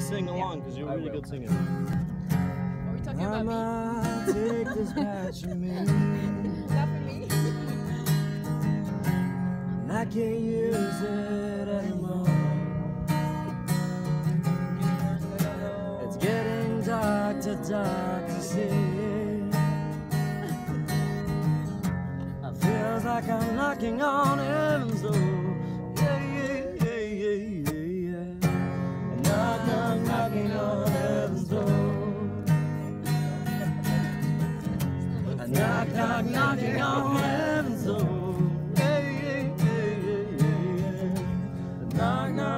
sing along because you're really good singing. Are we talking about me? Take this patch of me. Not for me. And I can't use it anymore. It's getting dark to see. I feel like I'm knocking on heaven's door. Knocking on heaven's door. Knock, knock, knocking on heaven's door. Knock, knock.